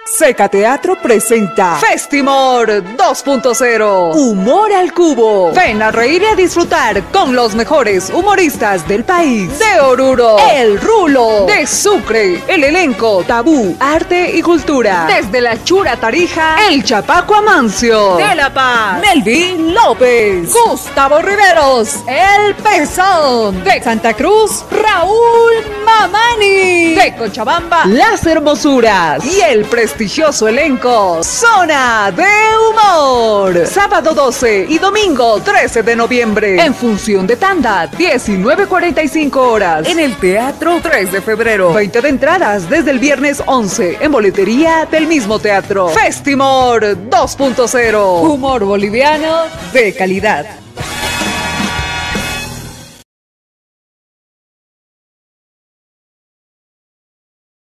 Seca Teatro presenta Festimor 2.0. Humor al Cubo. Ven a reír y a disfrutar con los mejores humoristas del país. De Oruro, El Rulo. de Sucre, el elenco Tabú, Arte y Cultura. desde la Chura Tarija, el Chapaco Amancio, De La Paz, Melvin López. Gustavo Riveros, el Pezón, de Santa Cruz, Raúl Mamani, de Cochabamba, Las Hermosuras y el prestigioso elenco Zona de Humor. Sábado 12 y domingo 13 de noviembre, en función de tanda, 19:45 horas, En el Teatro 3 de febrero. 20 de entradas desde el viernes 11 en boletería del mismo teatro. Festimor 2.0. Humor boliviano de calidad.